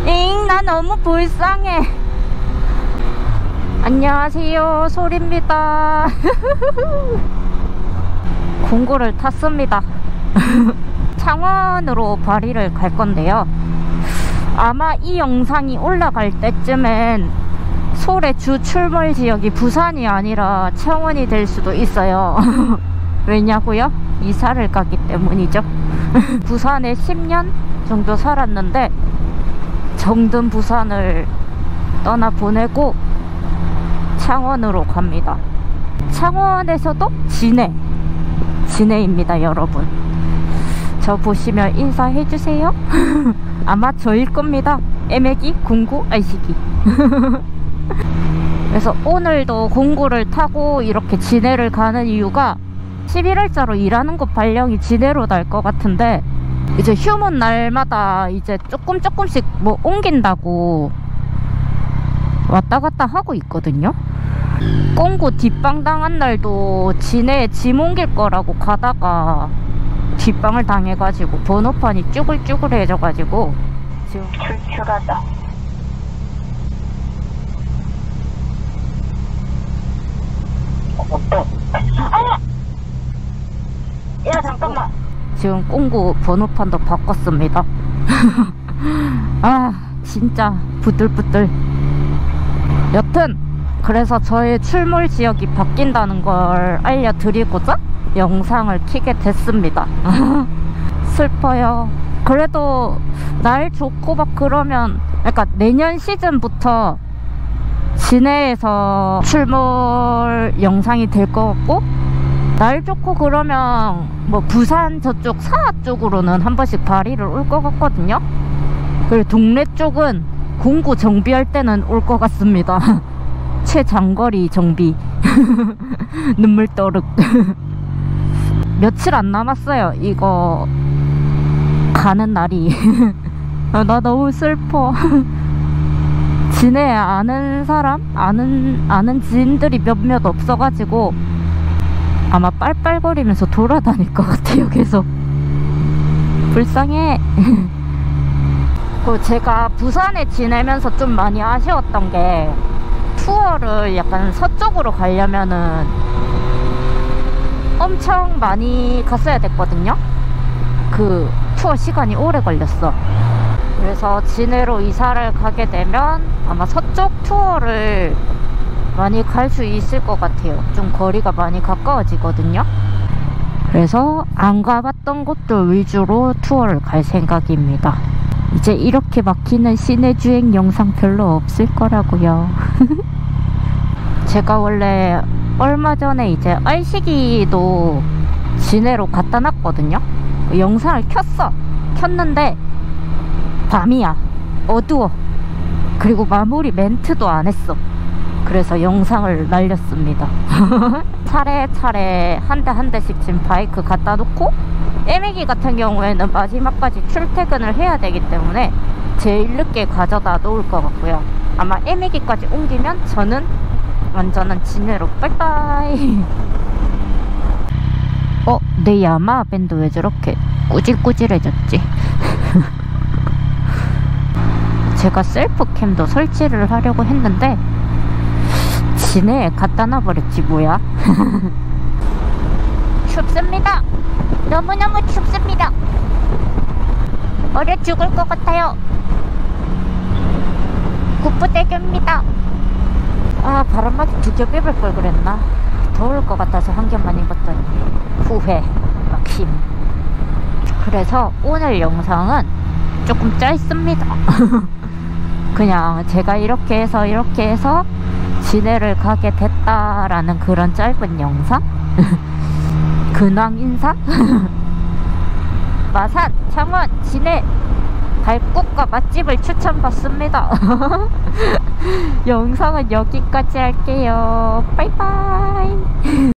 나 너무 불쌍해. 안녕하세요, 소리입니다. 공구를 탔습니다. 창원으로 발휘를 갈 건데요. 아마 이 영상이 올라갈 때쯤엔 솔의 주 출몰 지역이 부산이 아니라 창원이 될 수도 있어요. 왜냐고요? 이사를 가기 때문이죠. 부산에 10년 정도 살았는데 정든 부산을 떠나보내고 창원으로 갑니다. 창원에서도 진해입니다, 여러분. 저 보시면 인사해주세요. 아마 저일 겁니다. 애매기, 공구, 알시기. 그래서 오늘도 공구를 타고 이렇게 진해를 가는 이유가 11월자로 일하는 곳 발령이 진해로 날 것 같은데, 이제 휴문 날마다 이제 조금씩 뭐 옮긴다고 왔다 갔다 하고 있거든요. 공구 뒷방 당한 날도 진해에 짐 옮길 거라고 가다가 뒷방을 당해가지고 번호판이 쭈글쭈글해져가지고 지금 출출하다. 야 잠깐만. 지금 공구 번호판도 바꿨습니다. 아 진짜 부들부들. 여튼 그래서 저의 출몰 지역이 바뀐다는 걸 알려드리고자 영상을 켜게 됐습니다. 슬퍼요. 그래도 날 좋고 막 그러면, 그러니까 내년 시즌부터 진해에서 출몰 영상이 될 것 같고, 날 좋고 그러면 뭐 부산 저쪽 사하 쪽으로는 한 번씩 발휘를 올 것 같거든요. 그리고 동래 쪽은 공구 정비할 때는 올 것 같습니다. 최장거리 정비. 눈물 떠륵. 며칠 안 남았어요, 이거 가는 날이. 나 너무 슬퍼. 진해 아는 사람? 아는 지인들이 몇몇 없어가지고 아마 빨빨거리면서 돌아다닐 것 같아요, 계속. 불쌍해. 그리고 제가 부산에 지내면서 좀 많이 아쉬웠던 게, 투어를 약간 서쪽으로 가려면은 엄청 많이 갔어야 됐거든요. 그 투어 시간이 오래 걸렸어. 그래서 진해로 이사를 가게 되면 아마 서쪽 투어를 많이 갈 수 있을 것 같아요. 좀 거리가 많이 가까워지거든요. 그래서 안 가봤던 곳들 위주로 투어를 갈 생각입니다. 이제 이렇게 막히는 시내 주행 영상 별로 없을 거라고요. 제가 원래 얼마 전에 이제 알시기도 진해로 갖다 놨거든요. 영상을 켰는데 밤이야. 어두워. 그리고 마무리 멘트도 안 했어. 그래서 영상을 날렸습니다. 차례차례 한 대씩 지금 바이크 갖다 놓고, 애매기 같은 경우에는 마지막까지 출퇴근을 해야 되기 때문에 제일 늦게 가져다 놓을 것 같고요. 아마 애매기까지 옮기면 저는 완전한 진해로 빠이빠이. 내 야마하 밴드 왜 저렇게 꾸질꾸질해졌지? 제가 셀프캠도 설치를 하려고 했는데 진해에 갖다 놔버렸지 뭐야. 춥습니다. 너무너무 춥습니다. 얼어 죽을 것 같아요. 국부대교입니다. 아, 바람막이 2겹 입을 걸 그랬나? 더울 것 같아서 한 겹만 입었더니 후회 막심. 그래서 오늘 영상은 조금 짧습니다. 그냥 제가 이렇게 해서 진해를 가게 됐다라는 그런 짧은 영상? 근황 인사? 마산, 창원, 진해 갈 곳과 맛집을 추천받습니다. 영상은 여기까지 할게요. 빠이빠이.